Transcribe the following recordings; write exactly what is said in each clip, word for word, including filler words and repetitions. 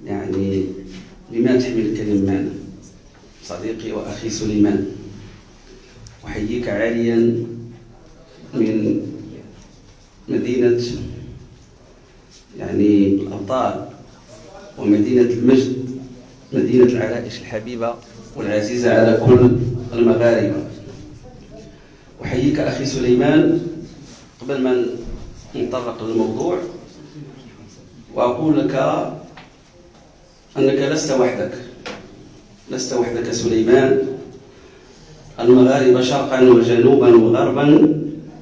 يعني لما تحمل كلمة صديقي وأخي سليمان، أحييك عاليا من مدينة يعني الأبطال ومدينة المجد، مدينة العرائش الحبيبة والعزيزة على كل المغاربة. أحييك أخي سليمان. قبل ما نتطرق للموضوع وأقول لك أنك لست وحدك، لست وحدك سليمان. المغاربة شرقا وجنوبا وغربا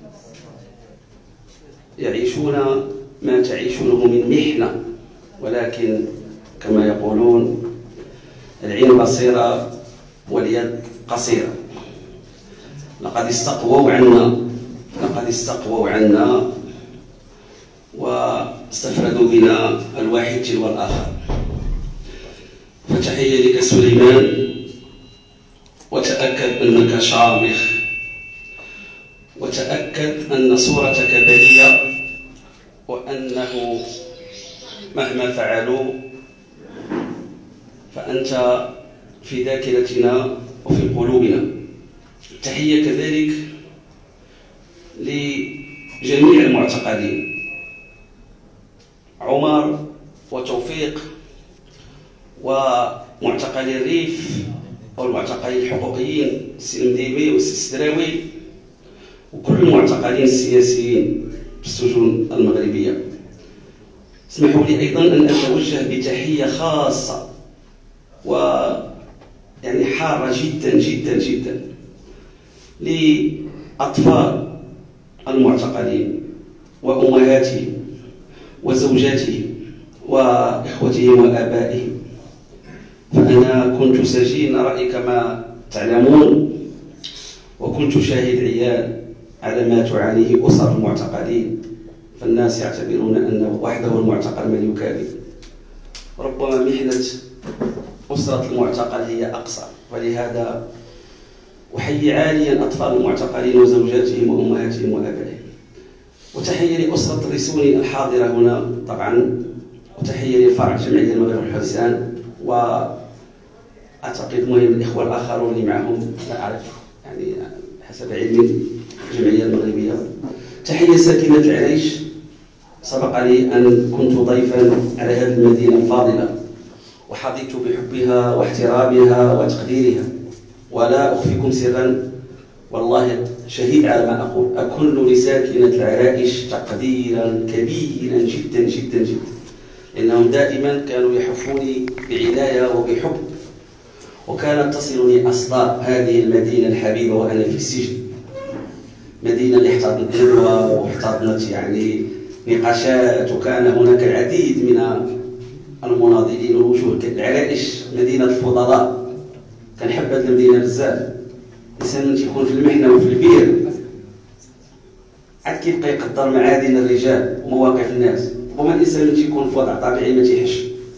يعيشون ما تعيشونه من محنة، ولكن كما يقولون العين بصيرة واليد قصيرة. لقد استقووا عنا لقد استقووا عنا واستفردوا بنا الواحد تلو الآخر. فتحية لك سليمان، وتأكد أنك شامخ، وتأكد أن صورتك بلية، وأنه مهما فعلوا فأنت في ذاكرتنا وفي قلوبنا. تحية كذلك لجميع المعتقلين، عمر وتوفيق ومعتقلي الريف والمعتقلين الحقوقيين السي مديمي والسي السدراوي وكل المعتقلين السياسيين في السجون المغربية. اسمحوا لي أيضا أن أتوجه بتحية خاصة ويعني حارة جدا جدا جدا لأطفال المعتقلين وأمهاتهم وزوجاتهم وإخوتهم وآبائهم. فأنا كنت سجين رأي كما تعلمون، وكنت شاهد عيان على ما تعانيه أسر المعتقلين، فالناس يعتبرون أن وحده المعتقل من يكابد. ربما محنة أسرة المعتقل هي أقصى، ولهذا أحيي عاليا أطفال المعتقلين وزوجاتهم وأمهاتهم وآبائهم. وتحية لأسرة الرسولي الحاضرة هنا طبعا، وتحية للفرع الجمعية المغرب الحسان، وأعتقد مهم الإخوة الآخرون اللي معهم لا أعرف يعني حسب علمي الجمعية المغربية. تحية ساكنة العريش، سبق لي أن كنت ضيفا على هذه المدينة الفاضلة وحظيت بحبها واحترامها وتقديرها، ولا أخفيكم سرا والله شهيد على ما أقول، أكن لساكنة العرائش تقديرا كبيرا جدا جدا جدا، لأنهم دائما كانوا يحفوني بعناية وبحب، وكانت تصلني أصداء هذه المدينة الحبيبة وأنا في السجن. مدينة اللي احتضنت ندوة واحتضنت يعني نقاشات، وكان هناك العديد من المناضلين والوجوه. العرائش مدينة الفضلاء، كنحب هذه المدينة بزاف. الإنسان من تيكون في المحنة وفي البير عاد كيبقى يقدر معادن الرجال ومواقف الناس. ربما الإنسان من تيكون في وضع طبيعي ما تيحش،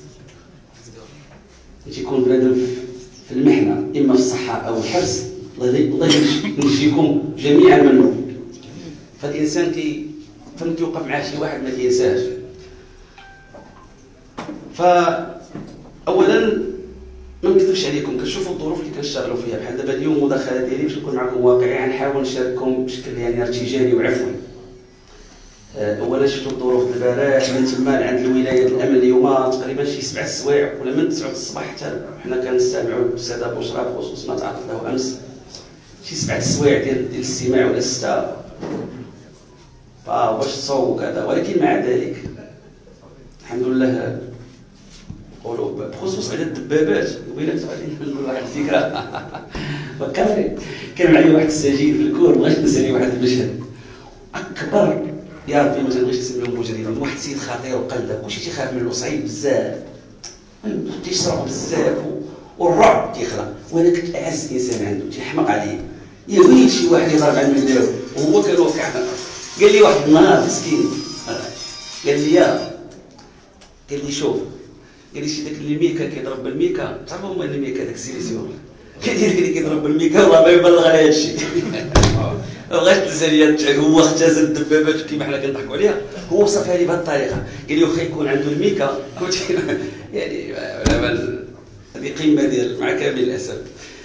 تيكون بنادم في المحنة إما في الصحة أو الحبس، الله ينجيكم جميعا منه. فالإنسان كي فهمت يوقف معاه شي واحد ما تينساهش. فأولا ما نكذبش عليكم، كنشوفوا الظروف اللي كنشتغلوا فيها. بحال دابا اليوم المداخله ديالي باش نكون معكم واقعي، غنحاول نشارككم بشكل يعني ارتجالي وعفوي. اولا شفتوا الظروف البارح من تما عند الولايه الامن اليوم تقريبا شي سبع السوايع ولا من تسعة الصباح حتى حنا كنستمعوا للساده بشرى بخصوص ما تعرض له امس، شي سبع السوايع ديال ديال الاستماع ولا سته. فواش تصوب كذا، ولكن مع ذلك الحمد لله نقولوا بخصوص على الدبابات. ويلات غادي نقول واحد الفكره فكرني، كان معايا واحد السجين في الكور، بغيت نسالي واحد المشهد اكبر يا ربي ما تنبغيش نسميهم مجرمين، واحد السيد خطير وقلب كلشي تيخاف منه، صعيب بزاف، تيسرق بزاف والرعب تيخلق، وانا كنت اعز انسان عنده تيحمق عليا. يا ويلي شي واحد يضرب على المداوي وهو كان واقع. قال لي واحد النهار مسكين، قال لي يا قال لي شوف، قال لي شي داك اللي ميكا كيضرب بالميكا، تعرفوا هما اللي ميكا داك السيليسيون كيدير اللي كيضرب بالميكا والله ما يبلغ على هذا الشيء. ما بغاش الجزائريات تعرف هو اختزل الدبابات كيما حنا كنضحكوا عليها. هو وصفها لي بهذه الطريقه، قال لي واخا يكون عنده الميكا كنت يعني هذه قمه ديال مع كامل الاسف.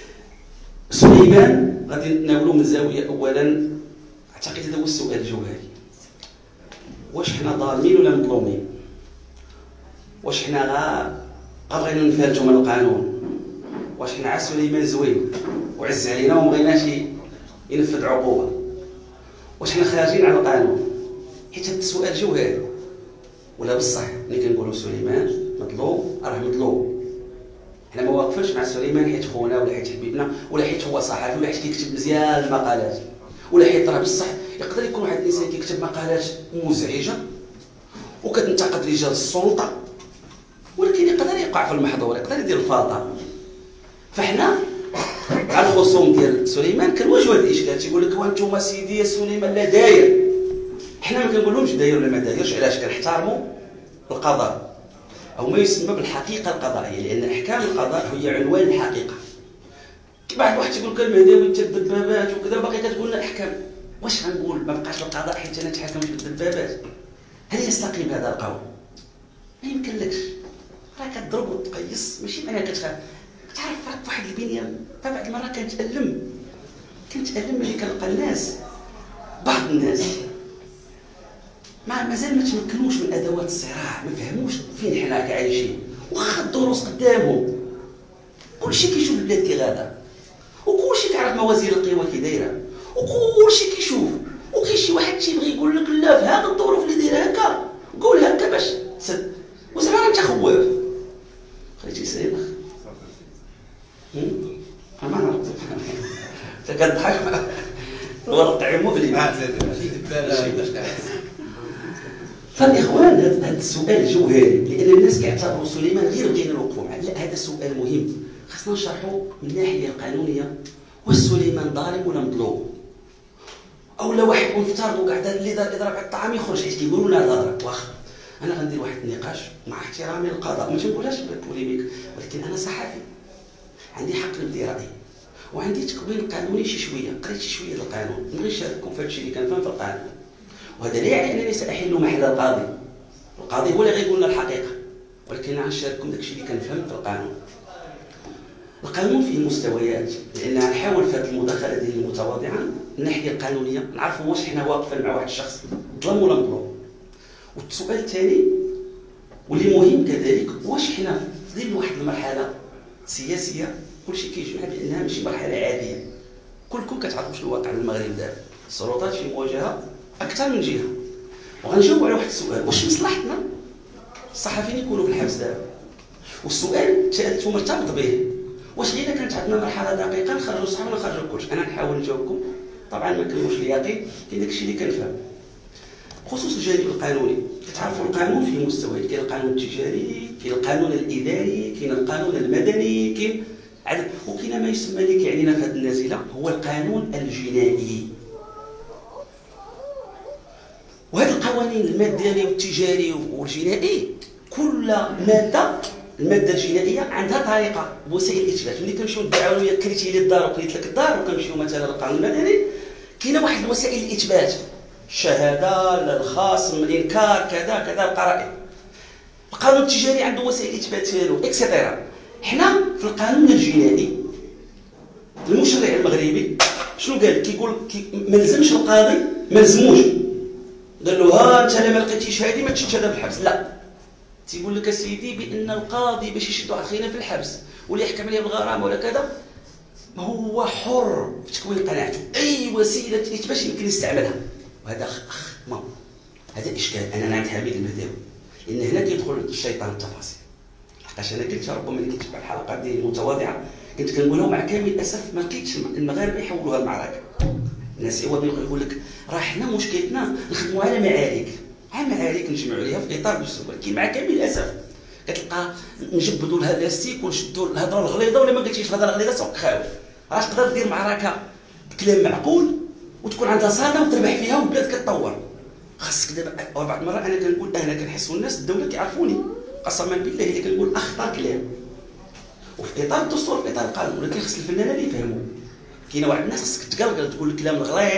سليمان غادي نتناولوا من زاويه اولا، اعتقد هذا هو السؤال الجوهري، واش حنا ظالمين ولا مظلومين؟ واش حنا غا بغينا نفلتوا من القانون؟ واش حنا عا سليمان زوين وعز علينا وما بغيناش ينفذ عقوبه؟ واش حنا خارجين على القانون؟ حيت هذا السؤال جوهري. ولا بصح ملي كنقولوا سليمان مظلوم راه مظلوم، حنا ما واقفينش مع سليمان حيت خونا ولا حيت حبيبنا ولا حيت هو صحفي ولا حيت كيكتب مزيان المقالات ولا حيت راه بصح يقدر يكون واحد الانسان كيكتب مقالات مزعجه وكتنتقد رجال السلطه، ولكن يقدر يقع في المحظور، يقدر يدير الفاطه. فحنا على الخصوم ديال سليمان كنواجهوا هذا الاشكال، تيقول لك وانتم سيدي يا سليمان لا داير. حنا ما كنقولهمش داير ولا ما دايرش، علاش؟ كنحترموا القضاء او ما يسمى بالحقيقه القضائيه، لان احكام القضاء هي عنوان الحقيقه. بعض واحد تيقول لك المهداوي انت الدبابات وكذا باقي كتقول لنا احكام. واش غنقول ما بقاش القضاء حيت انا نتحكمش بالدبابات؟ هل يستقيم هذا القول؟ ما يمكنلكش، راه كتضرب وتقيس، ماشي معناها كتخاف. كتعرف راك واحد البنيه بعض المرات كنتالم كنتالم ملي كنلقى الناس، بعض الناس ما مازال ما تمكنوش من ادوات الصراع، ما فهموش فين حنا عايشين، واخا الدروس قدامهم كلشي كيشوف البلاد كي غادا، وكلشي كيعرف موازين القوى كي دايره، وكلشي كيشوف. وكاين شي واحد تيبغي يقول لك لا في هذه الظروف اللي دايره هكا قول هكا باش تسد، وزعما انت خواف خليتي سايبخ. ما نعرف انت كتضحك هو الطعيمو في فالاخوان هذا السؤال جوهري، لان الناس كيعتبروا سليمان غير بغينا نوقفوا معاه. لا، هذا سؤال مهم خاصنا نشرحوا من الناحيه القانونيه. واش سليمان ظالم ولا مظلوم؟ او لا واحد ونفترضوا كاع اللي دار اضراب على الطعام يخرج حيت كيقولوا لنا هضره. واخا انا غندير واحد النقاش مع احترامي للقضاء، ما تنقولهاش بالبوليميك، ولكن انا صحفي عندي حق نبدي رايي وعندي تكوين قانوني شي شويه، قريت شي شويه القانون، نبغي نشارككم في هذا الشيء اللي كنفهم في القانون. وهذا لا يعني انني ساحل محل القاضي، القاضي هو اللي غيقول لنا الحقيقه، ولكن انا غنشارككم داك الشيء اللي كنفهم في القانون. القانون فيه مستويات، لان غنحاول في هذه المداخله ديالي المتواضعه الناحيه القانونيه نعرفوا واش حنا واقفين مع واحد الشخص ظلم ولا مظلوم. والسؤال الثاني واللي مهم كذلك، واش حنا في ظل واحد المرحله سياسيه كلشي كيجمع بانها ماشي مرحله عاديه. كلكم كتعرفوا شنو الواقع المغرب دابا، السلطات في مواجهه اكثر من جهه. وغنجاوب على واحد السؤال، واش مصلحتنا الصحفيين يكونوا في الحبس دابا؟ والسؤال سالته مرتبط به، واش غير كانت عندنا مرحله دقيقه نخرجوا صحابنا نخرجوا كلشي؟ انا نحاول نجاوبكم، طبعا ما كنقولش اليقين، كاين داكشي اللي كنفهم. بخصوص الجانب القانوني، كتعرفوا القانون فيه مستويات، كاين القانون التجاري، كاين القانون الاداري، كاين القانون المدني، كاين عدد، وكاين ما يسمى اللي كيعنينا في هذه النازله هو القانون الجنائي. وهذه القوانين المدني والتجاري والجنائي كل ماده، الماده الجنائيه عندها طريقه وسائل الاثبات. ملي كنمشيو ندعوا ويا كريتي لي الدار وكريت لك الدار وكنمشيو مثلا للقانون المدني، كاينه واحد وسائل الاثبات، الشهاده، الخصم، الانكار، كذا كذا القرائن. القانون التجاري عنده وسائل اثبات ديالو اكسيتيرا. حنا في القانون الجنائي المشرع المغربي شنو قال؟ كيقول كي ما لزمش القاضي، ما لزموش، قال له ها انت الا ما لقيتيش هذه ما تشدش هذا بالحبس. لا، تيقول لك اسيدي بان القاضي باش يشد واحد خينا في الحبس ولا يحكم عليه بالغرامه ولا كذا هو حر في تكوين قناعته، اي وسيله اثبات يمكن يستعملها. وهذا اخ ما هذا اشكال. انا نعم حميد المهداوي، لان هنا كيدخل الشيطان التفاصيل. لحقاش انا قلت ربما ملي كنت الحلقات ديالي المتواضعه كنت كنقولها مع كامل الاسف ما لقيتش المغاربه يحولوها المعركه. الناس هو يقول لك راه حنا مشكلتنا نخدموا على معارك، على معارك نجمعوا عليها في اطار الدستور، ولكن مع كامل الاسف كتلقى نجبدوا لها لاستيك ونشدوا الهضره الغليظه، ولا ما قلتيش الهضره الغليظه سوق خاوي. راه تقدر دير معركه بكلام معقول وتكون عندها صاله وتربح فيها والبلاد كتطور. خاصك دابا بعض المرات انا كنقول انا كنحس والناس الدوله كيعرفوني قسما بالله اللي كنقول اخطا كلام وفي اطار الدستور في اطار القانون، ولكن خص الفنانين اللي يفهموا. كاينه واحد الناس خصك تقلقل تقول الكلام الغليظ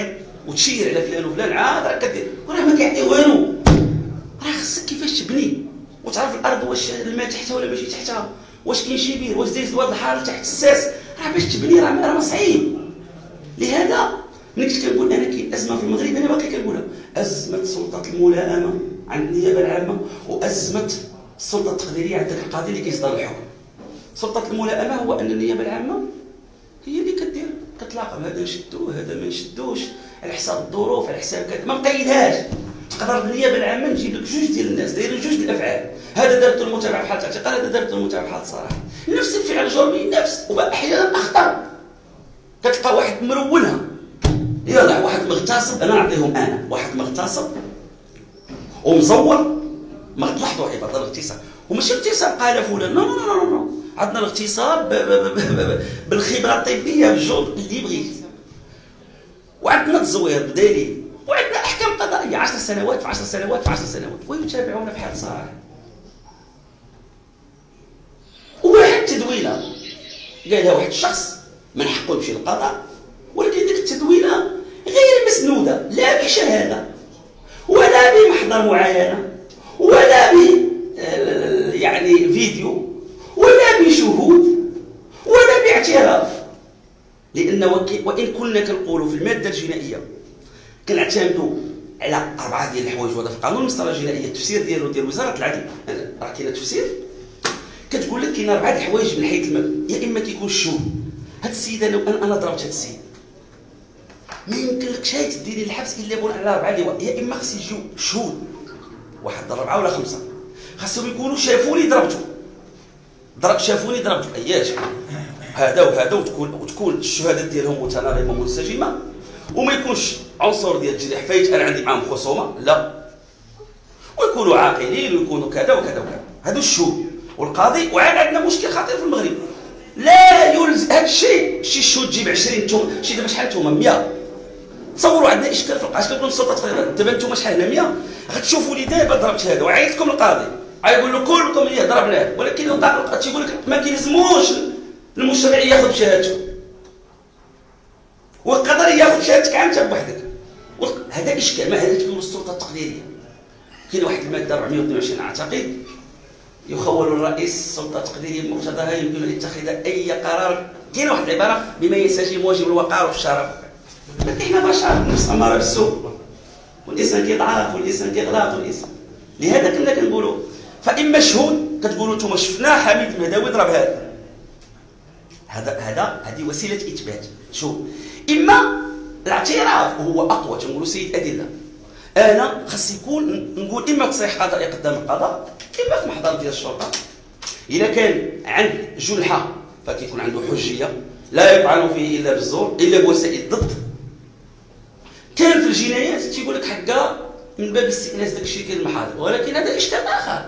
وتشير على فلان وفلان عاد راه كدير وراه ما كيعطي والو. راه خصك كيفاش تبني وتعرف الارض واش الماء تحتها ولا ماشي تحتها، واش كاين شي بير، واش دايز واد الحار تحت الساس. راه باش تبني راه راه صعيب. لهذا ملي كنت كنقول انا كاين ازمه في المغرب انا باقي كنقولها، ازمه سلطه الملائمه عند النيابه العامه وازمه السلطه التقديريه عند ذاك القاضي اللي كيصدر الحكم. سلطه الملائمه هو ان النيابه العامه هي اللي كدير كتلاقم هذا نشدو هذا ما نشدوش على حساب الظروف على حساب كذا، ما مقيدهاش. تقدر النيابه العامه نجيب لك جوج ديال الناس دايرين جوج ديال الافعال، هذا دارت المتابعه بحال الاعتقال، هذا دارت المتابعه بحال الصراحه، نفس الفعل الجرمي نفس واحيانا اخطر. كتلقى واحد مرونها يلا واحد مغتصب، انا نعطيهم انا واحد مغتصب ومزور. ما تلاحظوا عباره الاغتصاب وماشي اغتصاب قال فلان، نو نو نو نو، عندنا الاغتصاب بالخبره الطبيه بالجهد اللي بغيت، وعندنا التزوير بدليل، وعندنا احكام قضائيه عشر سنوات في عشر سنوات في عشر سنوات ويتابعون بحال صراحه. وواحد تدوينه قالها واحد الشخص من حقه يمشي للقضاء، ولكن ديك التدوينه غير مسنوده لا بشهاده ولا بمحضر معاينه ولا ب يعني فيديو ولا بشهود ولا باعتراف. لان وان كنا كنقولوا في الماده الجنائيه كنعتمدوا على اربعه ديال الحوايج، وهذا في قانون المسطره الجنائيه التفسير ديالو ديال وزاره العدل، راه كاين تفسير كتقول لك كاين اربعه الحوايج من حيث المبدا. يا اما كيكون الشهود، هاد السيده لو انا انا ضربت هاد السيد ما يمكنلكش هاي تديري الحبس الا بناء على اربعه اللي يا اما خص يجيو شهود واحد اربعه ولا خمسه، خاصهم يكونوا شافوني ضربته، ضرب شافوني ضربته اياش هذا وهذا، وتكون وتكون الشهادات ديالهم متناغمه منسجمه، وما يكونش عنصر ديال الجرح فايت انا عندي معاهم خصومه لا، ويكونوا عاقلين ويكونوا كذا وكذا وكذا. هادو الشهود. والقاضي وعاد عندنا مشكل خطير في المغرب، لا يلزم هذا الشيء شي الشهود تجيب عشرين نتوما شي دابا شحال نتوما مية. تصوروا عندنا اشكال في القضاء، كنقول السلطه تقريبا دابا نتوما شحال هنا مية، غتشوفوا لي دابا ضربت هذا وعيطتكم للقاضي غايقول له كلكم اللي ضربناه، ولكن القاضي تيقول لك ما كيلزموش المشرع ياخذ بشهادته، ويقدر ياخذ شهادتك انت بوحدك. هذا اشكال، ما هذا تكون السلطه التقديريه. كاين واحد الماده أربعمائة واثنين وعشرين اعتقد يخول الرئيس السلطه التقديريه بمقتضاها يمكن ان يتخذ اي قرار، كاين واحد العباره بما ينسجم واجب الوقار والشرف. لكن احنا بشر، النفس اماره بالسوء والانسان كيضعف والانسان كيغلط والانسان. لهذا كنا كنقولوا فاما شهود كتقولوا انتم شفنا حميد المهداوي ضرب هذا هذا هذا هذه وسيله اثبات. شوف، اما الاعتراف وهو اقوى، تنقولوا سيد ادله. انا خاص يكون نقول اما تصريح قضائي قدام القضاء اما في محضر ديال الشرطه. اذا كان عند جنحه فكيكون عنده حجيه لا يطعن فيه الا بالزور الا بوسائل ضد. كان في الجنايات تيقول لك حقا من باب استئناس داك الشيء كاين المحاضر، ولكن هذا اشكال اخر.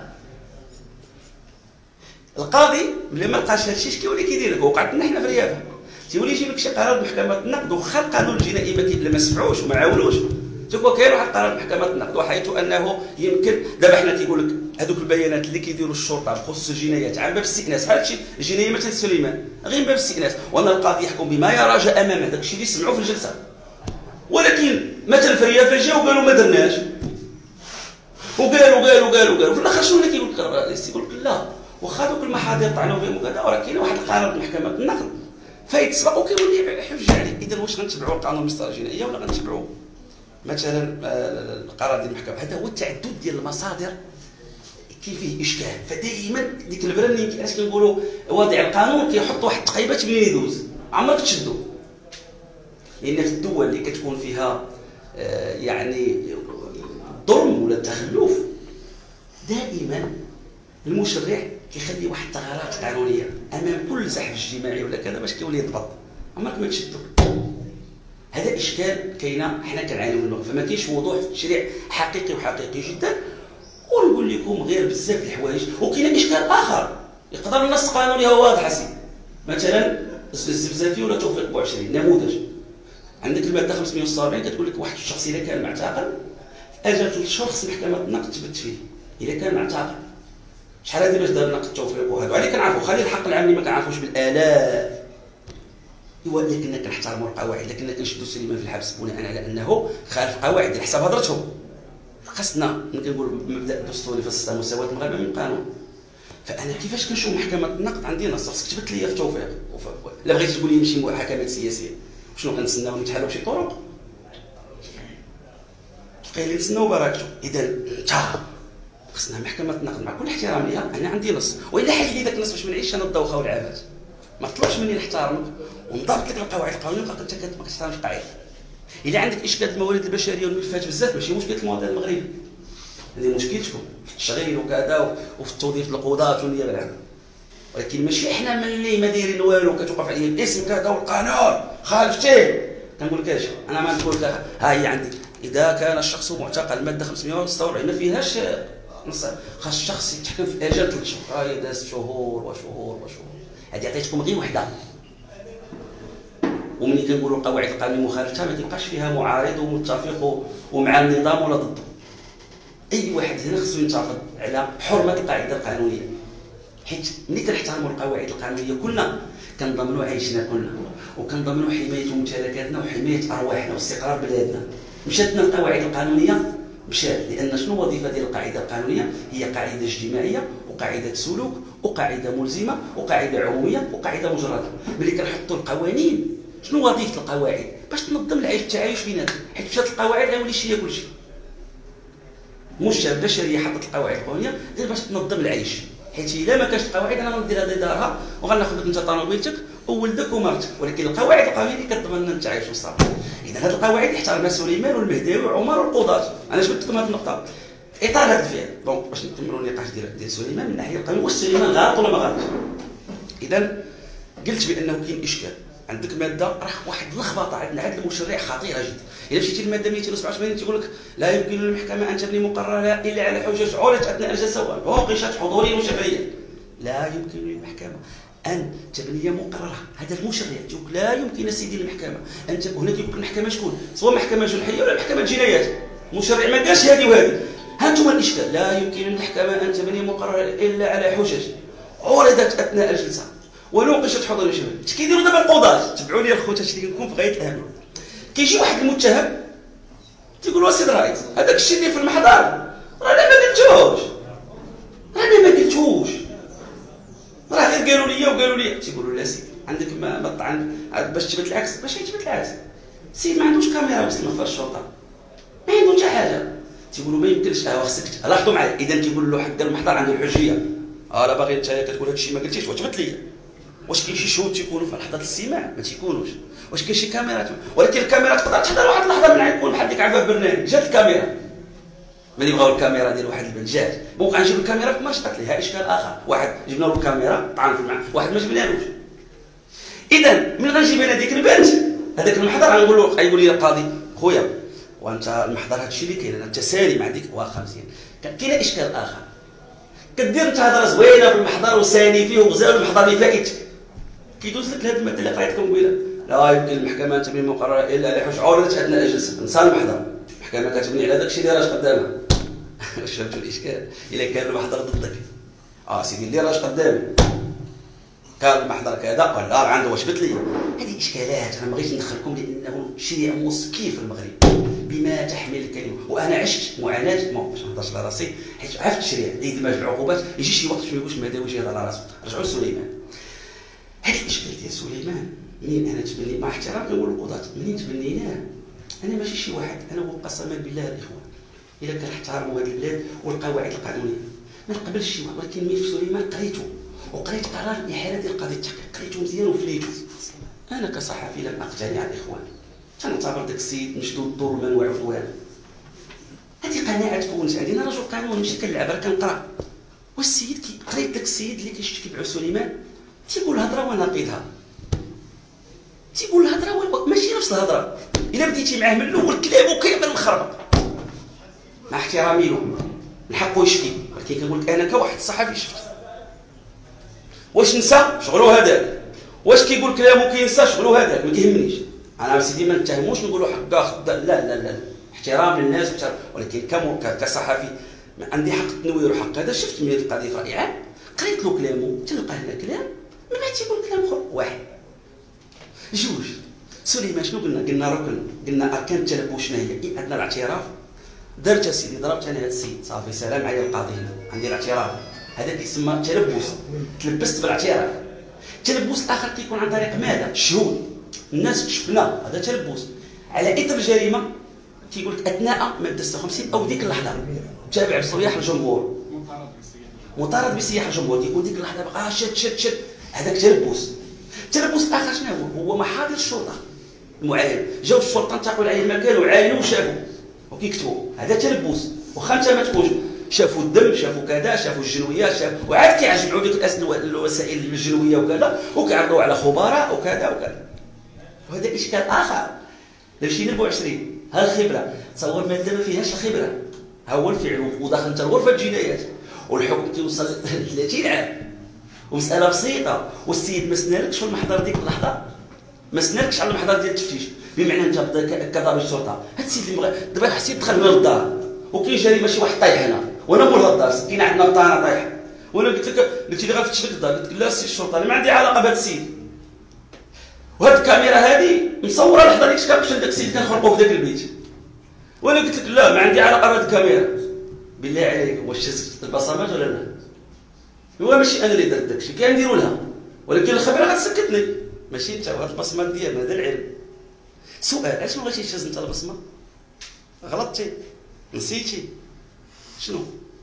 القاضي ملي ما لقاش هذا الشيء اش كيولي كيدير لك؟ وقعت لنا حنا في الرياضه، تيولي يجيب لك شي قرار محكمه النقد، وخا القانون الجنائي ما ما سمعوش وما عاونوش، تيكون كاين واحد القرار محكمه النقد، وحيث انه يمكن دابا حنا تيقول لك هذوك البيانات اللي كيديروا الشرطه بخصوص الجنايات عن باب الاستئناس، بحال هادشي الجنايه مثل سليمان غير باب الاستئناس، وان القاضي يحكم بما يراجع امامه، داك الشيء اللي سمعوه في الجلسه. ولكن مثلا في الرياضه جاو وقالوا ما درناش، وقالوا قالوا قالوا قالوا في الاخر شنو اللي كيقول لك الرئيس؟ يقول لك لا، واخا دوك المحاضر طعنوا فيهم وكذا، وراه كاين واحد القرار محكمه النقد فيتسبق وكيولي حجه عليه. اذا واش غنتبعوا القانون المسطره الجنائيه ولا غنتبعوا مثلا القرار ديال المحكمه؟ هذا هو التعدد ديال المصادر كاين فيه اشكال. فدائما ديك البره اللي علاش كنقولوا واضع القانون كيحط واحد التقيبات منين يدوز عمرك تشدو. لان في الدول اللي كتكون فيها يعني ظلم ولا تخلف دائما المشرع كيخلي واحد الثغرات قانونيه امام كل زحف اجتماعي ولا كذا باش كيولي يضبط، عمرك ما تشدو. هذا اشكال كاينه حنا كنعانيو منه، فما كاينش وضوح في التشريع حقيقي وحقيقي جدا. ونقول لكم غير بزاف د الحوايج، وكاين اشكال اخر يقدر النص القانوني هو واضح سي مثلا الزبزافي ولا توفيق بوعشرين نموذج. عندك الماده خمسمائة وستة وأربعين كتقول لك واحد الشخص اذا كان معتقل اجل ثلاث شهور خص محكمه النقد تثبت فيه اذا كان معتقل. شحال هذه باش دار نقد التوفيق وهذا عليه كنعرفوا، خلي الحق العام اللي ما كنعرفوش بالالاف. ايوا لكن كنحترموا القواعد، لكن كنشدوا سليمان في الحبس بناء على انه خالف قواعد على حساب هضرتهم. خاصنا كنقول مبدا دستوري في السيستم مساواه المغاربه من القانون. فانا كيفاش كنشوف محكمه النقد عندي نص خاصك تثبت لي في التوفيق، لا بغيتي تقول لي نمشي محاكمات سياسيه شنو كنتسناو نتحالوا بشي طرق؟ بقينا نتسناو بركته. اذا انت خصنا محكمه النقد مع كل احترام ليها، انا عندي نص والا حل لي ذاك النص باش ما نعيش انا الدوخه والعبث. ما تطلبش مني نحترمك ونضبط لك القواعد القانونيه وبقى انت ما كتحترمش القاعده. الا عندك اشكال الموارد البشريه والملفات بزاف ماشي مشكله المواطن المغربي، هذه مشكلتكم في التشغيل وكذا وفي التوظيف القضاة والنيابه العامه، ولكن ماشي احنا ملي ما دايرين والو كتوقف عليه الاسم كذا والقانون خالفتيه. كنقول لك اش انا ما نقول لك ها هي عندي اذا كان الشخص معتقل الماده خمسمائة وستة وأربعين ما فيهاش نص، خاص الشخص يتحكم في اجل ثلاث شهور، هاي دازت شهور وشهور وشهور. هذه عطيتكم غير وحده، وملي كنقولوا القواعد القانونيه مخالفه ما تبقاش فيها معارض ومتفق ومع النظام ولا ضده. اي واحد هنا خصو ينتفض على حرمه القاعده القانونيه، حيت ملي كنحترموا القواعد القانونيه كلنا كنضمنوا عيشنا كلنا وكنضمنوا حمايه ممتلكاتنا وحمايه ارواحنا واستقرار بلادنا. مشاتنا القواعد القانونيه مشات، لان شنو الوظيفه ديال القاعده القانونيه؟ هي قاعده اجتماعيه وقاعده سلوك وقاعده ملزمه وقاعده عموميه وقاعده مجرده. ملي كنحطوا القوانين شنو وظيفه القواعد؟ باش تنظم العيش التعايش بيناتنا، حيت مشات القواعد غيولي شي كلشي. مش البشريه حطت القواعد القانونيه غير باش تنظم العيش، حيت الا ما كانش القواعد انا غندير هذه دارها وغناخذ لك انت طوموبيلتك وولدك ومرتك، ولكن القواعد القانونيه اللي كتضمن لنا التعايش والصبر. اذا هذه القواعد يحترمها سليمان والمهداوي وعمر والقضاة. انا جبت لكم هذه النقطه في اطار هذا الفعل. دونك باش نكملوا النقاش ديال ديال سليمان من الناحيه القانونيه، واش سليمان غلط ولا ما غلطش؟ اذا قلت بانه كاين اشكال. عندك ماده راه واحد اللخبطه عندنا عند المشرع خطيره جدا. الا مشيتي للماده مئتين وسبعة وثمانين تيقول لك لا يمكن للمحكمه ان تبني مقررها الا على حجج عرضت اثناء الجلسه وقشت حضوريا وشفهيا. لا يمكن للمحكمه ان تبني مقررها، هذا المشرع تيقول لا يمكن سيدي المحكمه ان تب... هنا تيقول المحكمه شكون؟ سواء محكمه جنحيه ولا محكمه جنايات. المشرع ما قالش هذه وهذه. ها انتم الاشكال، لا يمكن للمحكمه ان تبني مقررها الا على حجج عرضت اثناء الجلسه ونوقشت حضور الشباب. اش كيديروا دابا القضاة؟ تبعوا لي الخوت اش اللي كنكون في غايه الاهميه. كيجي واحد المتهم تيقول له سيد الرئيس هذاك الشيء اللي في المحضر رانا ما قلتوش، رانا ما قلتوش، راه غير قالوا لي وقالوا لي. تيقولوا لا سيدي عندك ما ما طعن باش تثبت العكس. باش يثبت العكس؟ السيد ما عندوش كاميرا وسط مخفر الشرطه، ما عنده حتى حاجه. تيقولوا ما يمكنش. اه خصك لاحظوا معايا. اذا تيقول له حق المحضر عنده الحجيه. اه لا باغي انت كتقول هذا الشيء ما قلتيش وثبت لي. واش كاين شي شهود تيكونوا في لحظه الاستماع؟ ما تيكونوش. واش كاين شي كاميرات؟ ولكن الكاميرا تقدر تحضر واحد اللحظه من عند يكون بحال ديك عفاه برنامج جات الكاميرا. ملي بغاو الكاميرا ديال واحد البنت جات بوقع نجيب الكاميرا فما شطات ليها اشكال اخر. واحد جبنا له الكاميرا طعن في الماء، واحد ما جبنالوش. اذا من غنجيب انا ديك البنت هذاك المحضر غنقول له غيقول لي القاضي خويا وانت المحضر هذا الشيء اللي كاين انا انت سالي مع ديك واخا مزيان. كاين اشكال اخر كدير انت هضره زوينه في المحضر وساني فيه وغزال المحضر اللي فايتك كيدوز لك هذه الماده اللي قريتكم قبيله. لا يمكن المحكمه ان تبني مقرره الا على حجه عرضت اثناء الجلسه. نسى المحضر، المحكمه كتبني على داك الشيء اللي راه قدامها. واش فهمتوا الاشكال؟ الا كان المحضر ضدك اه سيدي اللي راه قدامي كان المحضر كذا ولا عنده واش بت لي. هذه اشكالات انا بغيت ندخلكم لانه شريعه مسكين في المغرب بما تحمل الكلمه. وانا عشت معاناه ما باش نهضرش على راسي حيت عرفت الشريعه ديال دماج العقوبات. يجي شي وقت ما يقولش مهداوي شي هضر على راسو. رجعوا لسليمان. هذا الاشكال ديال سليمان منين انا تبني مع احترام كنقول للقضاة منين تبنيناه انا ماشي شي واحد. انا وقسما بالله الاخوان الا كنحترموا هذه البلاد والقواعد القانونيه ما نقبلش شي واحد. ولكن ملي في سليمان قريتو وقريت قرار الاحاله ديال قضيه التحقيق قريتو مزيان وفليتو. انا كصحفي لم اقتنع الاخوان. تنعتبر داك السيد مشدود الدور المنوع فوان. هذه قناعه تكونت عندي. انا رجل قانون ماشي كنلعب راه كنقرا. والسيد كي قريت داك السيد اللي كيشتكي بعو سليمان تيقول هضره ونقيضها. تيقول الهضره ماشي نفس الهضره. الا بديتي معاه من الاول كلامو كيبان مخربط. مع احترامي له من حقه يشكي، ولكن كنقول لك انا كواحد صحفي شفت. واش نسى شغلو هذاك، واش كيقول كلامو كينسى شغلو هذاك، ما كيهمنيش. انا سيدي ما نتهموش نقولوا حقا خدا، لا لا لا احترام للناس وتر... ولكن كصحفي عندي حق التنوير وحق هذا. شفت من القضيه في راي عام قريت له كلامو تلقى هنا كلام من بعد تيقول كلام اخر واحد. جوج سليمان شنو قلنا؟ قلنا ركن، قلنا اركان التلبس شنو هي؟ عندنا الاعتراف، درت اسيدي ضربت انا هذا السيد صافي سلام عليا القضيه، عندي الاعتراف هذا كيسمى تلبس، تلبست بالاعتراف. التلبس الاخر كيكون عن طريق ماذا؟ الشهود، الناس شفنا هذا تلبس على اثر الجريمه. كيقول لك اثناء ماده ستة وخمسين او ديك اللحظه تابع بصياح الجمهور، مطارد بصياح الجمهور، كيكون ديك اللحظه بقى شد شد شد، هذاك تلبس. التلبس الاخر شنو هو؟ هو محاضر الشرطه المعاين، جاو الشرطه انتقلوا عليه المكان وعاينوا وشافوا وكيكتبوا، هذا تلبس. واخا انت ما تكونش شافوا الدم، شافوا كذا، شافوا الجنويات، شافوا وعاد كيعجبوا ديك الوسائل الجنويه وكذا، وكيعرضوا على خبراء وكذا وكذا. وهذا اشكال اخر. مشينا ل عشرين ها الخبره، تصور ماده ما فيهاش الخبره، ها هو الفعل وداخل انت لغرفه الجنايات والحكم تيوصل ثلاثين عام ومساله بسيطه، والسيد ما سنالكش في المحضر ديك اللحظه، ما سنالكش على المحضر ديال التفتيش، بمعنى انت كضابط الشرطه هاد السيد اللي دابا حسيت دخل هنا للدار وكاين جريمه شي واحد طايح هنا وانا مول الدار، كاين عندنا بطانه طايحه، وانا قلت لك قلت لي غنفتش لك الدار، قلت لك لا السيد الشرطه انا ما عندي علاقه بهذا السيد، وهاد الكاميرا هذه مصوره اللحظه اللي كنقتل داك السيد كنخرقوا في ذاك البيت، وانا قلت لك لا ما عندي علاقه بهاد الكاميرا. بالله عليك واش شفت البصمات ولا لا؟ هو ماشي انا اللي درت داكشي، كنديروا لها، ولكن الخبره غتسكتني ماشي انت، وهاد البصمات ديالنا هذا العلم. سؤال علاش ما بغيتيش تهز انت البصمه؟ غلطتي؟ نسيتي؟ شنو؟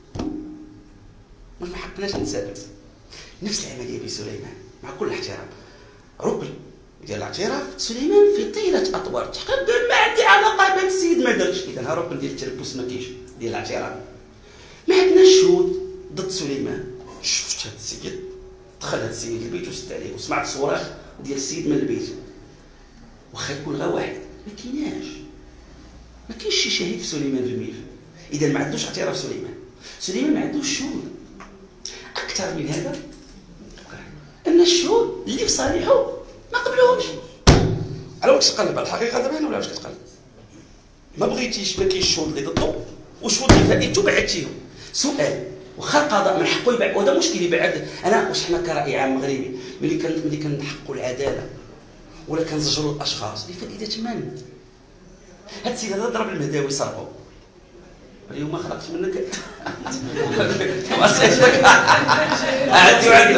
ما حقناش نتسابق. نفس العمليه بسليمان مع كل الاحترام، ركن ديال الاعتراف سليمان في طيله اطوار التحقيق قال ما عندي علاقه بهذا السيد ما دارش، اذا ها ركن ديال التلبس ما كاينش ديال الاعتراف. ما عندناش شهود ضد سليمان، شفت هذا السيد دخل هذا السيد البيت وسد عليه وسمعت صراخ ديال السيد من البيت، واخا يكون غير واحد ما كايناش، ما كاينش شي شهيد في سليمان في الملف، اذا ما عندوش اعتراف سليمان. سليمان ما عندوش شهود. اكثر من هذا ان الشهود اللي في صالحه ما قبلوهمش. على واش تقلب على الحقيقه دابا ولا واش كتقلب؟ ما بغيتيش ما كاينش الشهود اللي ضده والشهود اللي فائدتو بعدتيهم. سؤال واخا القضاء من حقه يبعد، وهذا مشكل يبعد. انا واش حنا كرأي عام مغربي ملي كان ملي كنحققوا العداله ولا كنزجروا الاشخاص لفائده من؟ هاد السيد هذا ضرب المهداوي سرقوا، اليوم ما خرجت منك ما سالتك عندي وعندي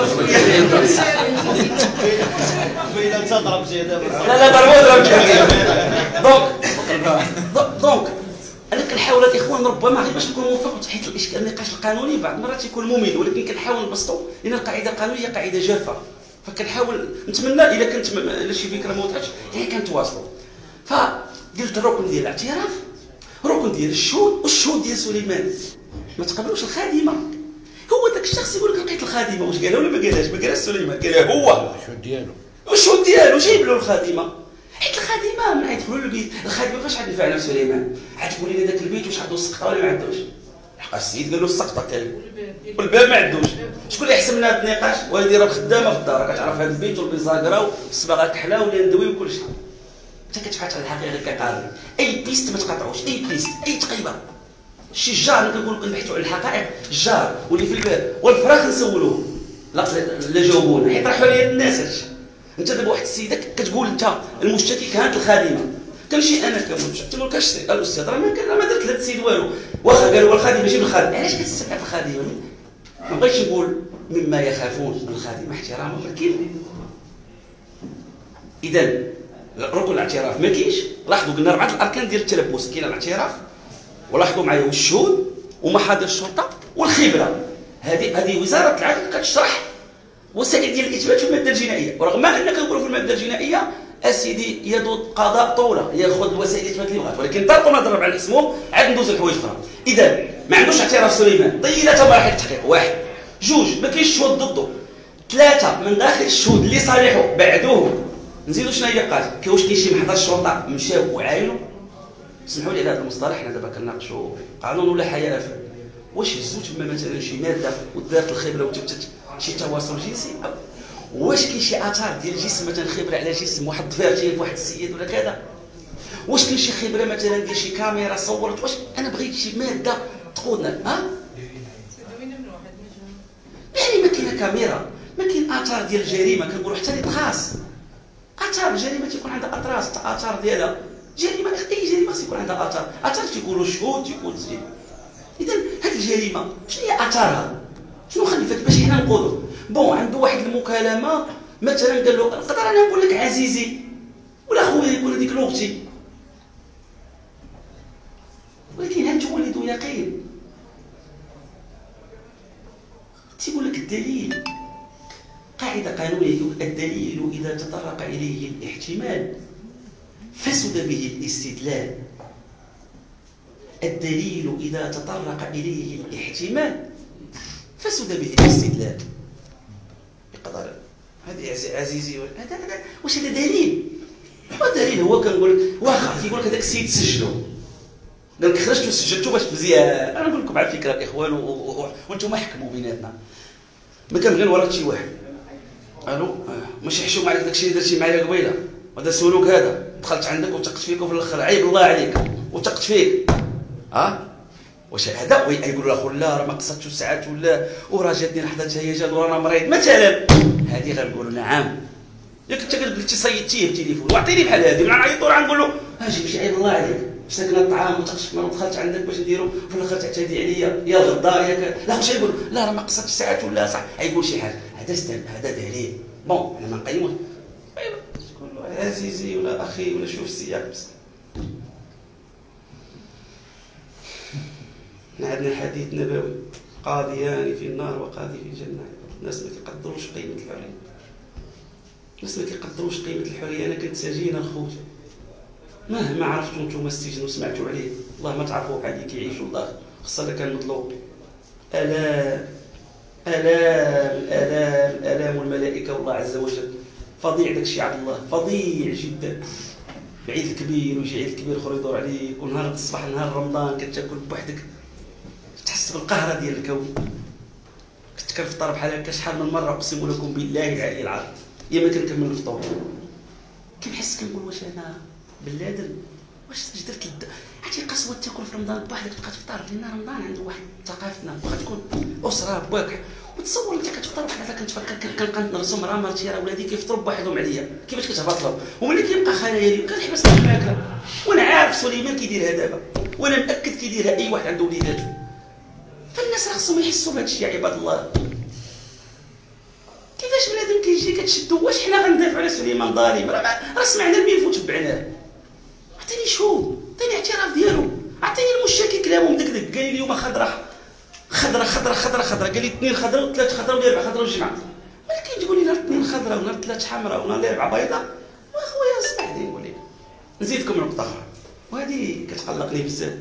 لا لا ضربوا ضرب دونك دونك انا كنحاول الاخوان ربما غير باش نكون موفق، حيت الاشكال النقاش القانوني بعض المرات يكون ممل، ولكن كنحاول نبسطو لان القاعده القانونيه قاعده جافه، فكنحاول نتمنى الا كنت الا شي فكره ما وضحتش يعني كنتواصلوا. فقلت الركن ديال الاعتراف، ركن ديال الشهود، والشهود ديال سليمان ما تقبلوش الخادمه. هو ذاك الشخص يقول لك لقيت الخادمه، واش قالها ولا ما قالهاش؟ ما قالهاش سليمان، قالها هو الشهود ديالو، والشهود ديالو جايب له الخادمه، حيت الخادمه من يدخلوا للبيت، الخادمه فاش عاد ينفع نفس سليمان؟ عاد تقول لي ذاك البيت واش عنده السقطه ولا ما عندوش؟ حق السيد قال له السقطه كاين والباب ما عندوش. شكون اللي احسن من هذا النقاش؟ والدي راه خدامه في الدار كتعرف هذا البيت والبيزاكرا والصباغه كحله والندوي وكل شيء. انت كتبحث على الحقيقه كقاضي، اي بيست ما تقاطعوش، اي بيست اي تقيبه. شي الجار كنقول لكم نبحثوا على الحقائق، الجار واللي في الباب والفراخ نسولوه لا لا جاوبونا، حيت راحوا لي الناس هادشي. انت دابا واحد السيده كتقول انت المشتكي كانت الخادمه، كنمشي انا كمشتكي تقول لك اش الاستاذ راه ما كان ما درت لهاد السيد والو، واخا قالوا الخادمه جيب الخادم، علاش كتستبعد الخادمه؟ ما بغيتش نقول مما يخافون الخادمه احتراما، ولكن اذا ركن الاعتراف ما كاينش. لاحظوا قلنا اربعه الاركان ديال التلبس، كاين الاعتراف ولاحظوا معايا والشهود ومحاضر الشرطه والخبره. هذه هذه وزاره العدل كتشرح وسائل ديال الاثبات في الماده الجنائيه، ورغم ان كنقولوا في الماده الجنائيه اسيدي يد قضاء طوله ياخذ الوسائل الاثبات اللي بغات، ولكن طرق ما ضرب على اسمه عاد ندوز لحوايج اخرى. اذا ما عندوش اعتراف سليمان، طيله مراحل التحقيق، واحد جوج ما كاينش شهود ضده، ثلاثه من داخل الشهود اللي صالحوا بعدوه. نزيدوا شنو هي قالت؟ واش كاين شي محضر الشرطه مشاو وعاينوا؟ اسمحوا لي على هذا المصطلح، حنا دابا كنناقشوا قانون ولا حياه فيه. واش هزوا تما مثلا شي ماده ودارت الخبره وتبتت شي تواصل جنسي؟ واش كاين شي اثار ديال الجسم مثلا خبره على جسم واحد ضفيرتيه في واحد السيد ولا كذا؟ واش كاين شي خبره مثلا ديال شي كاميرا صورت؟ واش انا بغيت شي ماده تقودنا ها؟ يعني ما كاينه كاميرا، ما كاين اثار ديال الجريمه، كنقولوا حتى اللي تخاص اثار الجريمه تيكون عندها اطراس، اثار ديالها جريمه، اي جريمه خص يكون عندها اثار، اثار تيكونوا شهود تيكون تسجيل. اذا هذه الجريمه شنو هي اثارها؟ شنو خلفت باش حنا نقولوا بون عنده واحد المكالمه مثلا قال له نقدر انا نقول لك عزيزي ولا خويا يقول هذيك لغتي، ولكن هل تولد يقين؟ تيقول لك الدليل قاعده قانونيه، الدليل اذا تطرق اليه الاحتمال فسد به الاستدلال. الدليل اذا تطرق اليه الاحتمال فسد به الاستدلال. بقدر هذه عزيزي هذا هذا واش هذا دليل؟ هو دليل هو كنقول لك واخا كيقول لك هذاك السيد سجلو قال لك خرجت وسجلتو باش مزيان. انا نقول لكم على فكره الاخوان وانتم حكموا بيناتنا، ما كنبغي نورط شي واحد الو ماشي حشوم عليك داكشي اللي درتي معايا قبيله وهذا سلوك هذا دخلت عندك وثقت فيك وفي الاخر عيب الله عليك وثقت فيك ها واش هذا يقولوا له اخو لا راه ما قصدتش ساعات ولا وراه جاتني لحظه هيجان ورانا مريض مثلا، هذه غنقولوا نعم. ياك انت قلتي صيدتيه بالتليفون واعطيني بحال هذه نعيطوا راه نقول له اجي ماشي عيب الله عليك ساكنه الطعام ما تقش ما دخلت عندك باش نديرو في الاخر تعتدي عليا يا الغدار ياك لا واش يقول لا راه ما قصدتش ساعات ولا صح يقول شي حاجه هذا هذا دليل بون انا ما نقيموش تقول له عزيزي ولا اخي ولا شوف السياق بس. عندنا حديث نبوي قاضيان في النار وقاضي في الجنه. الناس ما كيقدروش قيمه الحريه، الناس ما كيقدروش قيمه الحريه. انا كنت سجين الخوت مهما عرفتوا نتوما السجن وسمعتوا عليه والله ما تعرفوا بحال اللي كيعيشوا الله خاصه اللي كان مطلوب. الام الام الام الام الملائكه والله عز وجل فظيع داك الشيء عبد الله فظيع جدا. بعيد كبير ويجي عيد كبير اخر يدور عليك ونهار الصباح نهار رمضان كتاكل بوحدك تحس بالقهره ديال الكون. كنت كنفطر بحال هكا شحال من مره اقسم لكم بالله العلي العظيم يا ما كنكمل الفطور كنحس كنقول واش انا بلادن واش درت لد عرفتي قسوه تاكل في رمضان بوحدك تبقى تفطر لان رمضان عنده واحد ثقافتنا واخا تكون اسره بواك وتصور انت كتفطر بحال هكا كنتفكر كنلقى نرسم راه مرتي راه ولادي كيفطروا بوحدهم عليا كيفاش كتهبط لهم وملي كيبقى خلايا لي كنحبس معاهم الماكله وانا عارف سليمان كيديرها دابا وانا مأكد كيديرها اي واحد عنده وليداته. فالناس راه خصهم يحسوا بهذا الشيء يا عباد الله. كيفاش بنادم كيجي كتشدو واش حنا غندافعوا على سليمان ظالم راه راه سمعنا الملف وتبعناه. عطيني شهود عطيني اعتراف ديالو عطيني المشتكي كلامه مدقدق قال لي اليوم خضره خضره خضره خضره خضره قال لي اثنين خضره وثلاث خضره واربع خضره والجمعه ولكن تقول لي نهار اثنين خضره ونهار ثلاث حمراء ونهار اربعه بيضاء واخويا اسمح لي نقول لك نزيدكم نقطه اخرى وهذه كتقلقني بزاف.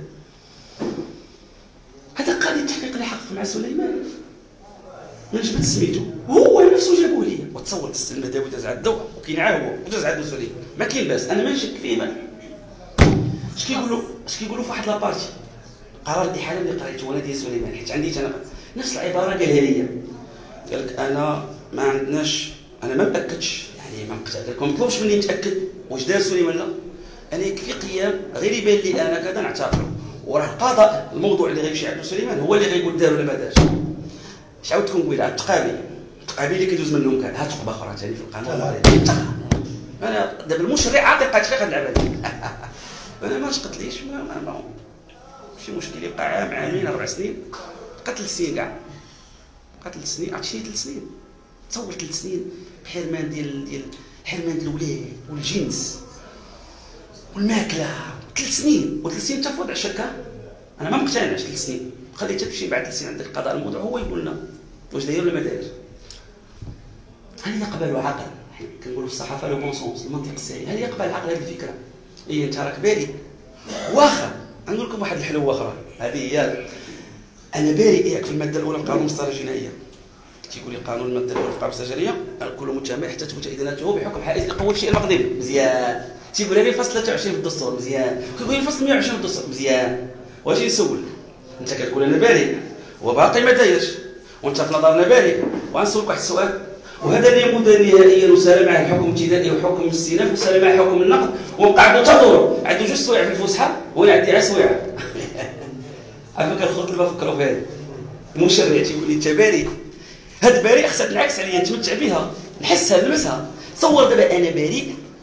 هذا قاضي التحقيق اللي حقق مع سليمان من جبت سميتو هو نفسه جابوه لي وتصور تستلم داوي داز عندو وكاين عا هو وداز عندو سليمان ما كاين باس انا ما نشك فيه ما اش كيقولوا اش كيقولوا في واحد لابارتي قرار الاحاله اللي قريته انا ديال سليمان حيت عندي انا نفس العباره قالها لي قال لك انا ما عندناش انا ما مأكدش يعني ما نقدر ما مطلوبش مني نتاكد واش دار سليمان لا انا يكفي قيام غير يبان لي انا كذا نعترف وراه القضاء الموضوع اللي غيمشي عند سليمان هو اللي غيقول دار ولا ما دارش. اش عاودت كنقول على التقابي التقابي اللي كيدوز منهم كان ها تقبه اخرى ثاني في القانون. انا دابا المشرع عاطي بقات فيها هاد اللعبه انا ما شقتليش ما ما, ما شي مشكل يبقى عام عامين اربع سنين قتل سنين كاع قتل سنين عرفتي شي ثلاث سنين تصور ثلاث سنين بحرمان ديال ديال حرمان الولاد والجنس والماكله ثلاث سنين وثلاث سنين تفوض على الشركه. انا ما مقتنعش ثلاث سنين خليتها تمشي بعد ثلاث سنين عند القضاء الموضوع هو يقول لنا واش داير ولا ما دايرش. هل يقبل عقل كنقولوا في الصحافه لو بون سونس المنطق السليم هل يقبل العقل هذه الفكره هي انت راك باري واخا نقول لكم واحد الحلوه اخرى هذه هي انا بارئ ياك في الماده الاولى من قانون المسطره الجنائيه تيقول لي قانون الماده الاولى في القانون المسطره الجنائيه كل متهم حتى تثبت ادانته بحكم حائز لقوه الشيء المقدم مزيان تيقول لي الفصل ثلاثة وعشرين في الدستور مزيان كيقول لي الفصل مئة وعشرين في الدستور مزيان واش يسول انت كتقول انا بارئ وباقي ما دايرش وانت في نظرنا بارئ وغنسولك واحد السؤال وهذا اللي مدى نهائيا وسال معه الحكم الابتدائي وحكم الاستئناف وسال معه حكم النقد وقعدوا تدور عنده جوج سوايع في الفسحه وانا عندي عا سوايع عافاك الخط اللي بفكروا في هذا المشرع تيقول لي انت بارئ هاد بارئ خصها تنعكس عليا نتمتع بها نحسها نلمسها تصور دابا انا بارئ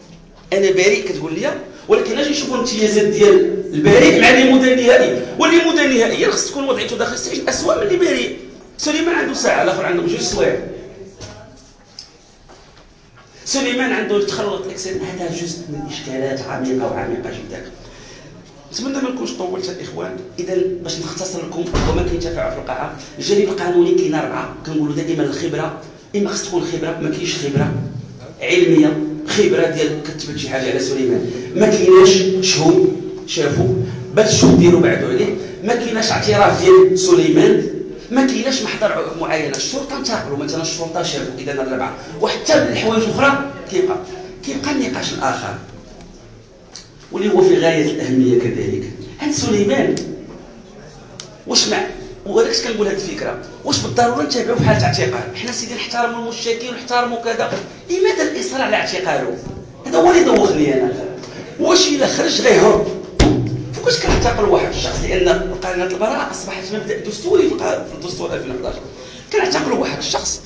انا بريء كتقول لي، ولكن اجي نشوفوا الامتيازات ديال البريء مع اللي مدى النهائي، واللي مدى النهائي خص تكون وضعيته داخل السجن اسوء من اللي بريء. سليمان عنده ساعه، الاخر عنده جوج سوايع. سليمان عنده تخلط اكسل. هذا جزء من اشكالات عميقه وعميقه جدا. نتمنى ما نكونش طولت الاخوان. اذا باش نختصر لكم وما كينتفعوا في القاعه، الجانب القانوني كاين اربعه. كنقولوا دائما الخبره، اما خص تكون خبره، ما كاينش خبره علميه، خبره ديال كتثبت شي حاجه على سليمان، ما كايناش شهود شافوا بل الشهود ديالو بعدوا عليه، ما كايناش اعتراف ديال سليمان، ما كايناش محضر معينه. الشرطه انتقلوا مثلا، الشرطه شافوا. اذا الاربعه وحتى الحوايج الاخرى كيبقى كيبقى النقاش الاخر واللي هو في غايه الاهميه كذلك. هاد سليمان واش مع ولكن كنقول هذه الفكره، واش بالضروره نتابعوا في حاله اعتقال؟ حنا سيدي نحترموا المشتكي ونحترموا كذا، لماذا الاصرار على اعتقاله؟ هذا هو اللي دوخني انا. واش الا خرج غيهرب؟ فوقاش كنعتقل واحد الشخص؟ لان قانون البراءه اصبحت مبدا دستوري في الدستور ألفين وحداش. كنعتقلوا واحد الشخص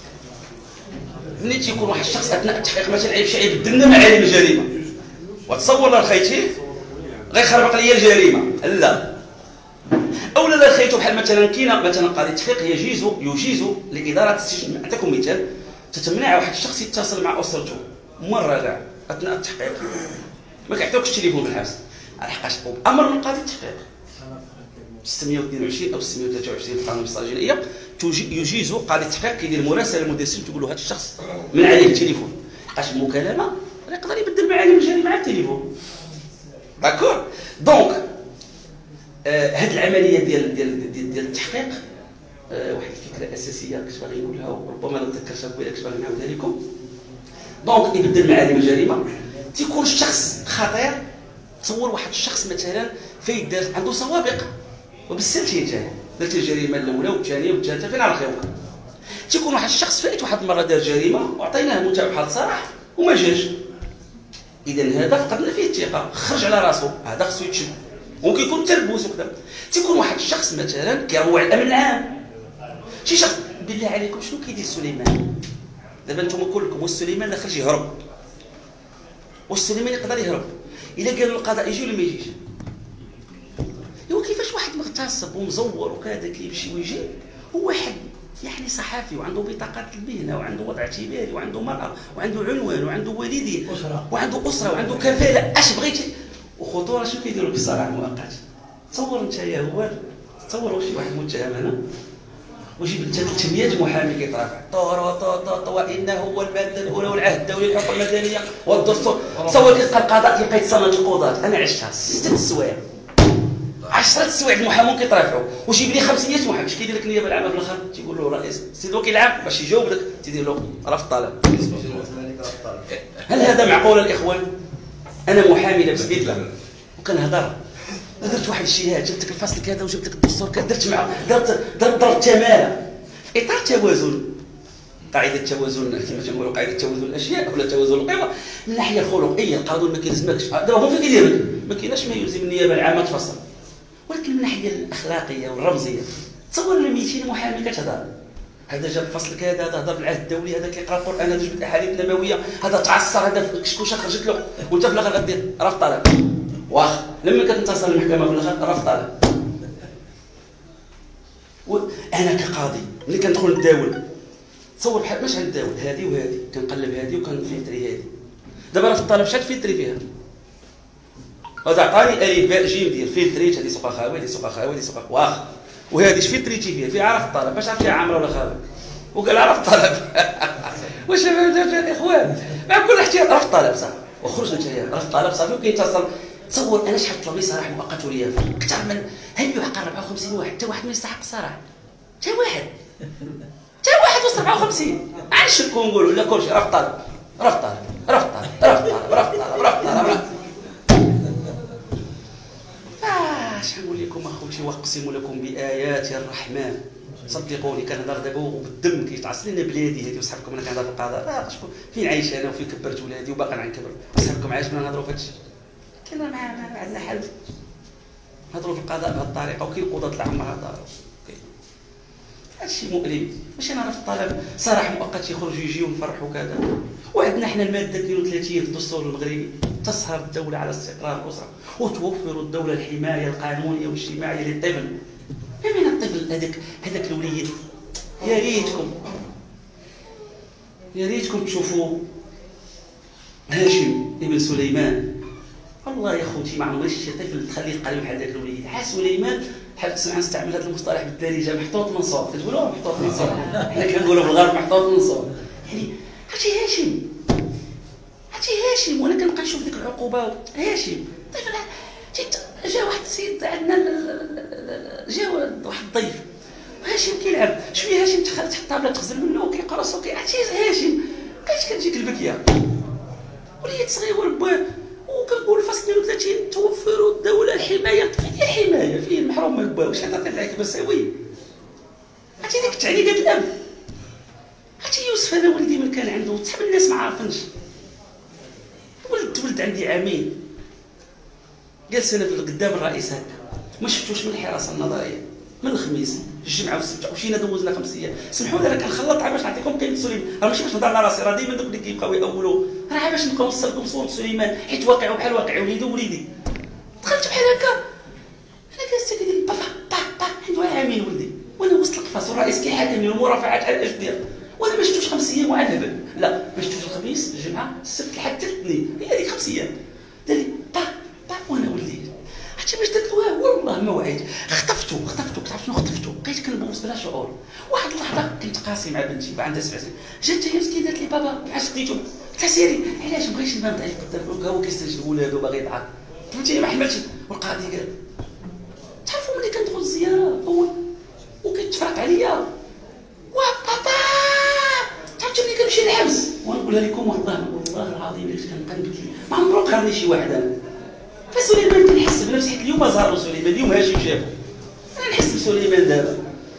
ملي تيكون واحد الشخص اثناء التحقيق مثلا عيب شي عيب بدلنا معالم الجريمه، وتصور لا خيتي غيخربق ليا الجريمه، لا اولا لا خيتو بحال مثلا كاينه مثلا قاضي التحقيق يجيز يجيز لاداره السجن. نعطيكم مثال، تتمنع واحد الشخص يتصل مع اسرته مره كاع اثناء التحقيق، ما كيعطيوكش التليفون في الحبس، لحقاش امر من قاضي التحقيق ستمائة واثنين وعشرين او ستمائة وثلاثة وعشرين في القانون السجنيه يجيز قاضي التحقيق كيدير مراسله لمدير السجن تقول له هذا الشخص من عليه التليفون، لحقاش المكالمه يقدر يبدل معالم الجريمه على التليفون. داكور. دونك هذه آه العمليه ديال ديال ديال, ديال التحقيق آه واحد الفكره اساسيه كنت باغي نقولها وربما ما نتذكرش قبيله كنت باغي نعاودها لكم. دونك يبدل معالم الجريمه، تيكون الشخص خطير. تصور واحد الشخص مثلا فايت دار عنده سوابق وبالسلتين جاي درت الجريمه الاولى والثانيه والثالثه فين على الخيوط. تيكون واحد الشخص فايت واحد المره دار جريمه وعطيناه متابعه صراح وما جاش، اذا هذا فقدنا فيه الثقه، خرج على راسو، هذا خصو يتشد، ممكن يكون تربوس وكذا. تيكون واحد الشخص مثلا كيروع الامن العام، شي شخص بالله عليكم شنو كيدير سليمان؟ دابا نتوما كلكم واش سليمان لا خرج يهرب؟ واش سليمان يقدر يهرب؟ الا قالوا القضاء يجي ولا ما يجيش؟ ايوا كيفاش واحد مغتصب ومزور وكذا كيمشي ويجي، هو واحد يعني صحفي وعنده بطاقه المهنه وعنده وضع اعتباري وعنده مرأة وعنده عنوان وعنده والدين وعنده اسره وعنده كفاله، اش بغيتي؟ وخطوره شنو كيديروا بالصراع المؤقت؟ تصور انت يا هو، تصور واش شي واحد متهم هنا وجيب انت ثلاثمائة محامي كيترافع طور طور وانه هو الماده الاولى والعهد الدولي للحقوق المدنيه والدستور. تصور كيلقى القضاء كيبقى يتصنت القضاة، انا عشتها ست سوايع عشرة سوايع المحامون كيترافعوا، وجيب لي خمسمائة محامي. اش كيدير لك النيابه العامه في الاخر؟ تيقول له رئيس سيدي الوكيل العام باش يجاوب لك تيدير له رفض طلب. هل هذا معقول الاخوان؟ انا محامي لابس بدله وكنهضر درت واحد الجهات، جبت لك الفصل كذا وجبت لك الدستور كذا، درت مع درت درت ضرب تماره في اطار توازن، قاعده التوازن كما تنقولوا قاعده توازن الاشياء ولا توازن القوى. من الناحيه الخلقيه القانون ما كيلزمكش، دابا هو فين كيدير لك؟ ما كايناش ما يلزم النيابه العامه تفصل، ولكن من الناحيه الاخلاقيه والرمزيه تصور ل مئتين محامي كتهضر، هذا جاب فصل كذا، هذا هضر بالعهد الدولي، هذا كيقرا القران، هذا جبد الاحاديث النبويه، هذا تعصر، هذا كشكوشه خرجت له، وانت في الاخر غدير رفض طلب. واخ لما كتنتصر المحكمه في الاخر رفض طلب. انا كقاضي ملي كندخل نداول تصور بحال باش غنداول هذه وهذه، كنقلب هذه وكنفلتري هذه. دابا راه في الطلب شحال فلتري فيها؟ هذا عطاني الف باء جيم ديال فلتريت، هذه سوق خاوي، هذه سوق خاوي، هذه سوق واخ، وهذه اش فلتريتي فيها؟ فيها عرف الطلب، باش عرف فيها عامره ولا خاوي؟ وقال عرف الطلب. واش فهمتوا الاخوان؟ مع كل احتياط رفض الطلب صافي، وخرج انت رفض الطلب صافي وكيتصل. تصور انا شحال طلب لي صراحه مؤقت ورياض اكثر من هل يحق أربعة وخمسين واحد، حتى واحد ما يستحق الصراحه، حتى واحد حتى واحد وسط أربعة وخمسين غنشكو نقولوا لا كلشي رفض طلب رفض طلب رفض طلب رفض طلب رفض طلب رفض طلب. اش نقول لكم اخوتي؟ واقسم لكم بايات الرحمن، صدقوني كنهضر دابا وبالدم كيتعصل لنا بلادي هذه وصحابكم. انا كنهضر في القضاء لا شكون فين عايش انا وفين كبرت ولادي وباقي غنكبر، صحابكم عايشنا نهضروا في هذا الشيء. كاين ما عندنا حل نهضروا في القضاء بهذه الطريقه، وكاين قضاة العامه هذا هادشي مؤلم. ماشي انا في الطلب سراح مؤقت يخرجوا يجيو ونفرحوا كذا. وعندنا حنا الماده اثنين وثلاثين في الدستور المغربي تسهر الدوله على استقرار الاسره وتوفر الدوله الحمايه القانونيه والاجتماعيه للطفل. من الطفل هذاك هذاك الوليد يا ريتكم يا ريتكم تشوفوا هاشم ابن سليمان. والله يا خوتي ما عمري شي طفل تخليه قلب بحال هذاك الوليد. ها سليمان حاب تسمع نستعمل هذا المصطلح بالدارجه محطوط من صوت كتقولوا محطوط من صوت حنا كنقولوا في الغرب محطوط من صوت. يعني هاتي هاشم هاتي هاشم وانا كنبقى نشوف ديك العقوبه. هاشم طفل جا واحد السيد عندنا جا واحد الضيف هاشم كيلعب شويه هاشم تحط طابله تخزن منه وكيقرص وكيعطي هاشم بقيت كتجيك البكيه وليد صغير ورباه وكنقول فصل اثنين وثلاثين توفر الدوله الحمايه. فين الحمايه فين المحروم ما باو واش عطات العيك مساوي. عرفتي ديك التعليقات الام عرفتي يوسف هذا ولدي من كان عنده صحاب الناس ما عارفينش ولد ولد عندي عامين جالس انا قدام الرئيس هكا ما شفتوش من الحراسه النظريه من الخميس الجمعه والسبت ومشينا دوزنا خمس ايام. سمحوا لي راه كنخلط عا باش نعطيكم كلمه سليمان راه ماشي باش نهضر على راسي راه ديما دوك اللي كيبقاو يأولوا راه باش نبقاو نوصلكم صوره سليمان حيت واقعه بحال واقع وليدي ووليدي. دخلت بحال هكا انا جالسه كيدير با با با عنده عامين ولدي وانا وسط القفص والرئيس كيحاكمني والمرافعات على الاجدير وانا ما شفتوش خمس ايام وعاد هبل. لا ما شفتوش الخميس الجمعه السبت لحد الاثنين هي هذيك خمس ايام دار لي با با وانا ولدي عرفتي باش درت له والله ما وعيت خطفتو خطفتو كتعرف شنو خطفتو بقيت كنبوس بلا شعور. واحد اللحظه كنت قاسي مع بنتي بقى عندها سبع سنين جات هي مسكينه قالت لي بابا علاش خديتو قلت سيري علاش بغيتش نبان ضعيف قدام هو كيستنجد ولادو باغي يضحك فهمتي ما حملتش. والقاضي قال تعرفوا ملي كندخل الزياره اول وكيتفرق عليا وبابا تعرفتي ملي كنمشي للحبس ونقولها لكم والله والله العظيم اللي كنبقى نبكي ما عمرو قهرني شي واحد انا. فسليمان كنحس بنفسي حيت اليوم زارو سليمان اليوم هاشم شافو انا نحس بسليمان دابا.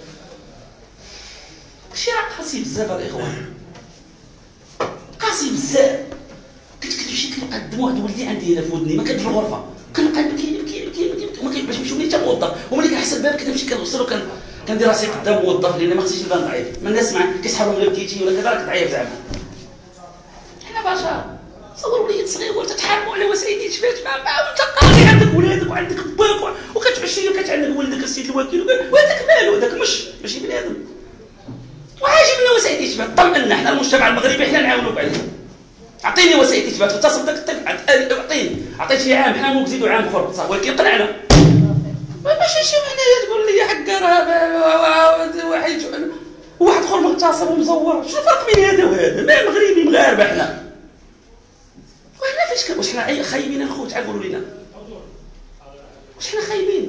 داكشي راه قاسي بزاف الاخوان قاسي بزاف. كنت كنمشي كنلقى الدموع د ولدي عندي هنا في ودني ما كنت في الغرفه كنبقى نبكي نبكي نبكي نبكي وما كيبقاش نمشيو لي حتى موظف وملي كنحس الباب كنمشي كنوصل وكن كندير راسي قدام موظف لان ما خصنيش نبان ضعيف ما الناس مع كيسحبوا من بكيتي ولا كذا راك ضعيف زعما. حنا بشر صور وليد صغير وتتحاربوا على وسائل الاشباك مع مع وانت قاضي عندك ولادك وعندك باك وكتعشي وكتعنق ولدك السيد الوكيل وهذاك مالو هذاك مش ماشي بنادم وعاجبنا وسائل الاشباك. طمئنا حنا المجتمع المغربي حنا نعاونوك عليه. اعطيني وسائل الاشباك اتصل بداك الطفل اعطيني عطيتيه عام حنا نزيدوا عام اخر صح ولكن قنعنا ماشي شي وحده تقول لي حق راه واحد واحد اخر مغتصب ومزور. شنو الفرق بين هذا وهذا؟ ما مغربي مغاربه حنا وحنا فاش واش حنا خايبين الخوت عاد قولوا لنا واش حنا خايبين؟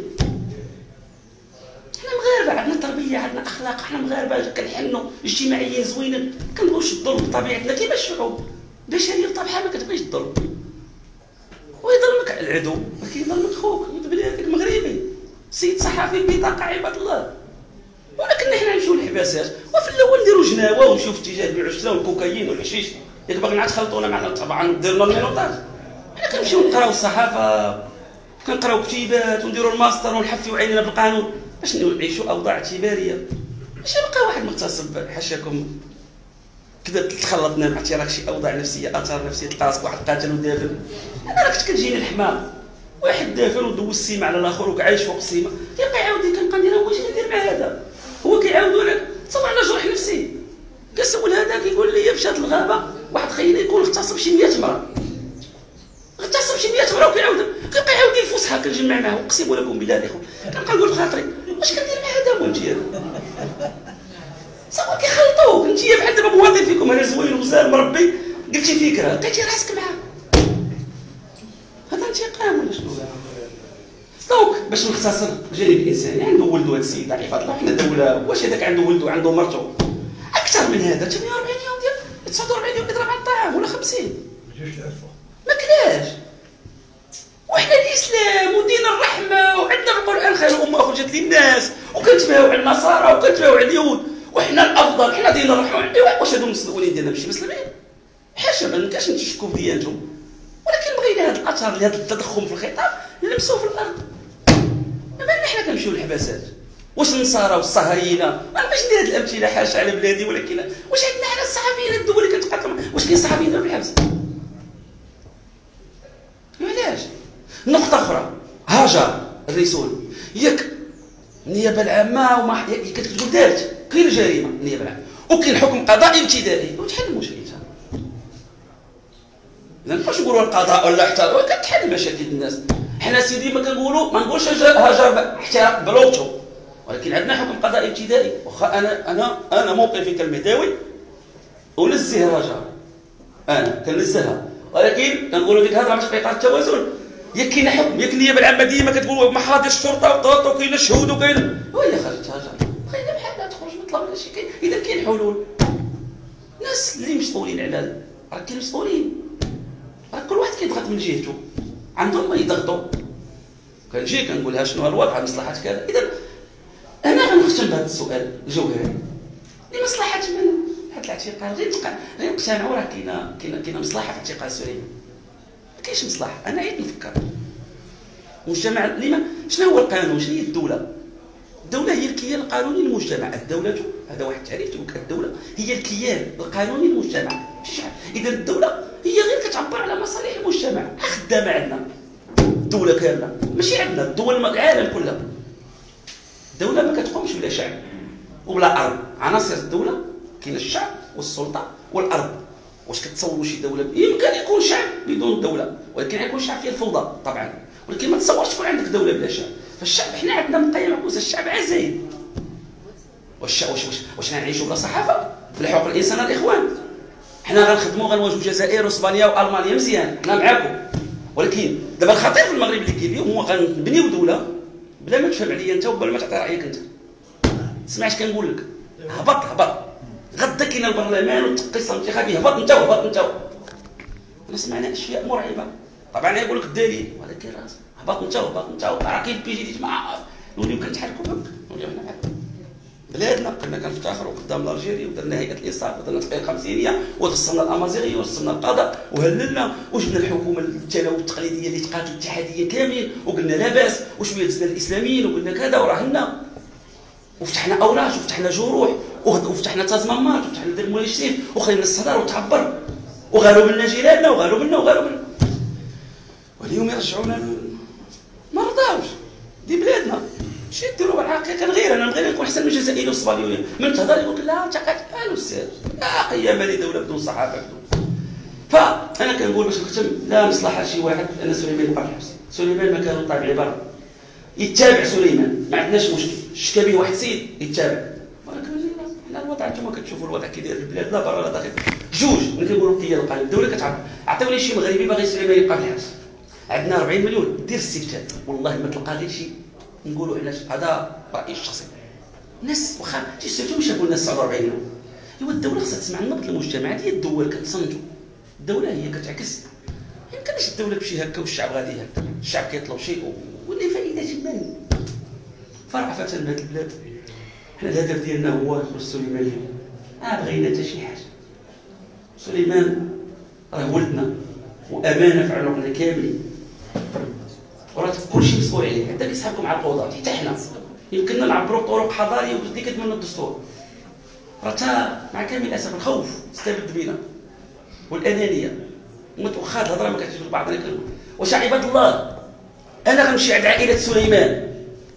حنا مغاربه عندنا تربيه عندنا اخلاق حنا مغاربه كنحنوا اجتماعيين زوينين كنبغيو الظلم بطبيعتنا كيما الشعوب بشريه بطبعها ما كتبغيش الظلم ويظلمك العدو ولكن يظلمك خوك بلادك مغربي سيد صحفي بطاقه عباد الله. ولكن حنا نمشيو للحباسات وفي الاول نديروا جناوه ونمشيو في اتجاه البيع والشراء والكوكايين والحشيش ياك باغي نعاد تخلطونا معنا طبعا ديرنا المينوطاج. حنا كنمشيو نقراو الصحافه كنقراو كتيبات ونديروا الماستر ونحفيو عينينا بالقانون باش نعيشوا اوضاع اعتباريه. ماشي بقى واحد مغتصب حاشاكم كذا تخلطنا مع راك شي اوضاع نفسيه اثار نفسيه تلقى راسك واحد قاتل ودافن. انا راه كنت كتجيني الحماق واحد دافن ودوز السيمه على الاخر وكعايش فوق السيمه كيبقى يعاود لي كنبقى ندير واش ندير مع هذا هو كيعاودوا لك صاب على جرح نفسي. كنسول هذا كيقول لي مشات الغابه واحد خينا يكون اغتصب شي مية مرة اغتصب شي مية مرة وكيعاود كيبقى يعاود لي الفسحه كنجمع معاه اقسم لكم بالله الاخوان كنبقى نقول في خاطري واش كندير مع هذا وانتي هذا صافا كيخلطوك انتي بحال دابا موظف فيكم انا زوين ومزال مربي قلتي فكره لقيتي راسك معاه هذا انتقام ولا شنو؟ دونك باش نختصر الجانب الانساني عنده ولدو هذا السيد ضعيف الله حنا دوله واش هذاك عنده ولدو عنده مرته اكثر من هذا ثمانية وأربعين يوم ديال تسعة وأربعين يوم يضرب على الطعام ولا خمسين ما كلاش. وحنا الاسلام ودين الرحمه وعندنا في القران خير امه اخرجت للناس وكنتباهوا على النصارى وكنتباهوا على اليهود وحنا الافضل حنا دين الرحمه. واش هادو المسلمين ديالنا ماشي مسلمين؟ حاشا ما نبقاش نشكوا في ديانتهم ولكن بغينا هذا الاثر لهذا التضخم في الخطاب نلمسوه في الارض. ما بالنا حنا كنمشيو للحباسات واش النصارى والصهاينه انا باش ندير هذه الامثله حاشا على بلادي، ولكن واش عندنا حنا الصحفيين الدول اللي كتقاتل، واش كاين صحفيين في الحبس؟ علاش؟ نقطه اخرى، هاجر الرسول ياك النيابه العامه وما كتقول دارت، كاين جريمه النيابه العامه وكاين حكم قضائي ابتدائي، وتحل المشكل. اذا مابقاوش نقولوا القضاء ولا حتى كتحل مشاكل الناس. حنا سيدي ما كنقولوا ما نقولش هاجر حتى بلوغتو، ولكن عندنا حكم قضائي ابتدائي. واخا انا انا انا موقفي كالمداوي ونزه هاجر، انا كنزهها، ولكن كنقولوا ديك الهضره ماشي في اطار التوازن. ياك كاين حكم، ياك النيابه العامه ديما كتقول محاضر الشرطه وطاط وكاين الشهود وكاين، وهي خرجت هاجر خلينا بحالها تخرج مطلب ولا شي. كاين اذا كاين حلول. الناس اللي مسؤولين على راه كاين مسؤولين، راه كل واحد كيضغط من جهته، عندهم ما يضغطوا. كنجي كنقولها شنو الوضع مصلحه كذا. اذا انا غنختم بهذا السؤال الجوهري، لمصلحه من هذا الاعتقال؟ غير غير نقتنعوا راه كاينه كاينه كاينه مصلحه في اعتقال سليمان. ما كاينش مصلحه. انا عيد نفكر مجتمع لما شنو هو القانون؟ شنو هي الدوله؟ الدوله هي الكيان القانوني للمجتمع. الدوله هذا واحد التعريف تقول لك الدوله هي الكيان القانوني للمجتمع. اذا الدوله هي غير كتعبر على مصالح المجتمع، خدامه عندنا الدوله كامله، ماشي عندنا الدول العالم كلها. الدوله ما كتقومش بلا شعب وبلا ارض. عناصر الدوله كاين الشعب والسلطه والارض. واش كتصوروا شي دوله؟ يمكن يكون شعب بدون دوله، ولكن يكون شعب فيه الفوضى طبعا، ولكن ما تصورش تكون عندك دوله بلا شعب. فالشعب حنا عندنا مقيم معكوس، الشعب عزيز. واش واش واش واش غنعيشوا بلا صحافه؟ بلا حقوق الانسان الاخوان؟ حنا غنخدموا غنواجهوا الجزائر واسبانيا والمانيا مزيان، حنا معاكم. ولكن دابا الخطير في المغرب اللي كاين اليوم هو غنبنيو دوله بلا ما تفهم عليا انت وبلا ما تعطي رايك انت. سمع اش كنقول لك؟ هبط هبط غدا كاين البرلمان والتقسيم الانتخابي، هبط انت وهبط انت. انا سمعنا اشياء مرعبه، طبعا يقول لك الدليل، ولكن هبط انت وهبط انت. راه كاين بي جي دي مع نوليو كنتحركوا بك، نوليو حنا معاكم. بلادنا كنا كنفتخروا قدام الجيري ودرنا هيئه الانصاف ودرنا تقرير الخمسينيه ودصنا الامازيغيه ودصنا القضاء وهللنا وجبنا الحكومه التلوي التقليديه اللي تقاتل الاتحاديه كاملين وقلنا لا باس، وشويه دزنا الاسلاميين وقلنا كذا وراهنا، وفتحنا اوراش وفتحنا جروح وفتحنا تزمامات وفتحنا دير مولاي الشريف وخلينا الصدر وتعبر، وغالوا منا جيراننا وغالوا منا وغالوا منا. واليوم يرجعونا ما رضاوش. دي بلادنا شي ديروا بالحقيقه. كنغير انا نبغي نكون احسن من الجزائريين والصوماليين. من تهضر يقول لك لا انت قاتل استاذ، لا قيام لي دوله بدون صحافه بدون. فانا كنقول باش نختم، لا مصلحه شي واحد ان سليمان يبقى في الحبس. سليمان مكانه الطبيعي برا، يتابع سليمان ما عندناش مشكل. شكا به واحد السيد يتابع، ولكن حنا الوضع انتم كتشوفوا الوضع كي داير في البلاد لا برا لا داخل. جوج ملي كنقولوا القياده القانونيه الدوله كتعرف. عطيوني شي مغربي باغي سليمان يبقى في الحبس، عندنا أربعين مليون دير استفتاء، والله ما تلقى غير شي نقولوا علاش. هذا رايي الشخصي. الناس واخا تيسالتو شافوا الناس تسعة وأربعين يوم. ايوا الدوله خصها تسمع النبض المجتمعات. هي الدول كتصنتوا، الدوله هي كتعكس. ما يمكنش الدوله تمشي هكا والشعب غادي هكا، الشعب كيطلب شيء واللي فائده جمال. فرعفه هذه البلاد. حنا الهدف ديالنا هو سليمان. ما بغينا حتى شي حاجه. سليمان راه ولدنا وامانه في عنقنا كاملين، وراه كلشي مسؤول عليه، حتى اللي صحابكم على القضاء حتى حنا يمكننا نعبروا بطرق حضاريه واللي كتمنى الدستور. راه تا مع كامل الاسف الخوف استبد بنا والانانيه، واخا الهضره ما كتجيش لبعضنا كلمه. واش عباد الله انا غنمشي عند عائله سليمان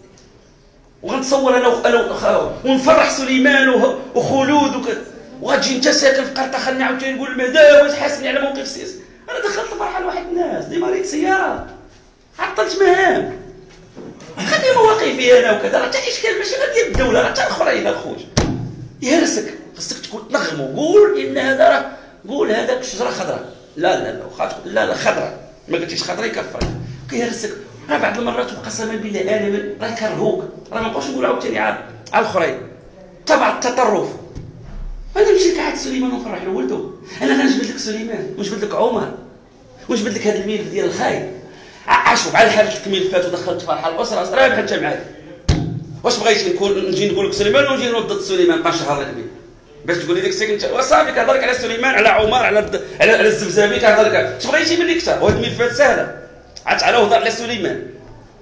وغنتصور انا انا ونفرح سليمان وخلود وكذا، وغتجي انت ساكن في قرطه خليني عاوتاني نقول المداوي حاسبني على موقف السياسي. انا دخلت الفرحه لواحد الناس ديما ريت سياره عطلت مهام، خلي مواقفي انا وكذا. راه حتى اشكال ماشي غير ديال الدوله، راه حتى الاخرين الخوت يهرسك. خصك تكون نغمو، قول ان هذا راه قول هذاك شجره خضراء، لا لا لا واخا تقول لا لا خضراء ما قلتيش خضراء يكفرك كيهرسك. راه بعض المرات وقسما بالله انا راه يكرهوك، راه ما نبقاوش نقولوا عاوتاني عاد على الاخرين تبع التطرف. انا نمشي لك عاد سليمان ونفرح له ولده. انا غنجبد لك سليمان ونجبد لك عمر ونجبد لك هذا الملف ديال الخايب. عاشوا بحال حالة الملفات ودخلت فرحه الاسره رابح انت معايا. واش بغيتي نكون نجي نقول لك سليمان ونجي نرد ضد سليمان نبقى نشهر لك به باش تقول لي ديك الساعه انت وصافي كنهضر لك على سليمان على عمر على الد... على على الزبزابي كنهضر لك. اش بغيتي مني كثر؟ وهاد الملفات سهله عاد تعالى وهضر على سليمان.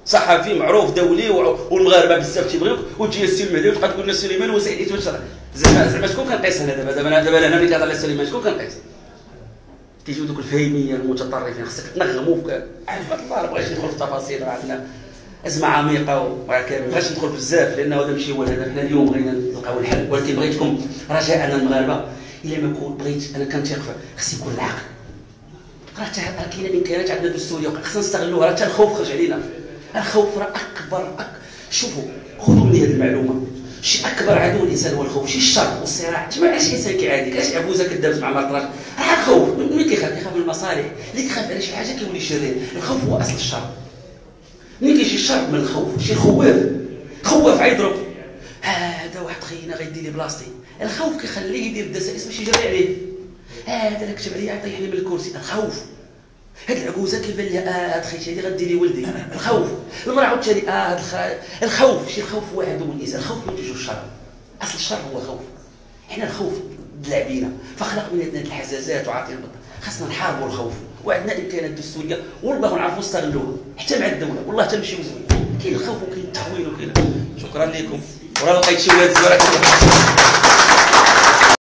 صحفي معروف دولي والمغاربه بزاف تيبغيوك، وتجي السي المهدي وتبقى تقول لنا سليمان وسعيد وتشرح. زعما زعما شكون كنقيس هنا دابا؟ دابا دابا انا ملي كنهضر على سليمان شكون كنقيس؟ كيجيو دوك الفهيميه المتطرفين، خصك تنغموا في عرفت الله. ما بغيتش ندخل في التفاصيل، راه عندنا ازمه عميقه وراه ما بغيتش ندخل بزاف لانه هذا ماشي هو الهدف. حنا اليوم بغينا نلقاو الحل، ولكن بغيتكم رجاء المغاربه الا ما كنت بغيت انا كنثيق فيك خص يكون العقل. راه كاينه الامكانيات عندنا دستوريه خصنا نستغلوها. راه حتى الخوف خرج علينا. الخوف راه اكبر أك... شوفوا خذوا مني هذه المعلومه، شي اكبر عدو الانسان هو الخوف، شي الشر والصراع. ما علاش انسان كيعاديك؟ علاش عبوزه كدابز مع مرات راه الخوف. ملي كيخاف كيخاف من المصالح، اللي كيخاف على شي حاجه كيولي شرير. الخوف هو اصل الشر. ملي كيجي الشر من الخوف، شي خواف خواف عيضرب هذا واحد خينا غيدي لي بلاصتي. الخوف كيخليه يدير الدسائس باش يجري عليه. هذا اللي كتب عليه يطيحني من الكرسي. الخوف. هاد العجوزه كيبان لها اه هاد خيتي هادي غدير لي ولدي. الخوف. المراه عاوتاني اه هاد الخ... الخوف. شي الخوف هو عدو الانسان. الخوف ينتج الشر. اصل الشر هو خوف. حنا الخوف دلع بينا فخلق من هاد الحزازات وعاطي البطن. خاصنا نحاربوا الخوف، وعندنا الامكانيات الدستوريه والله نعرفوا نستغلوها حتى مع الدوله. والله حتى نمشيو زوين. كاين الخوف وكاين التخوين وكاين. شكرا لكم. وراه لقيت شي ولاد زوين.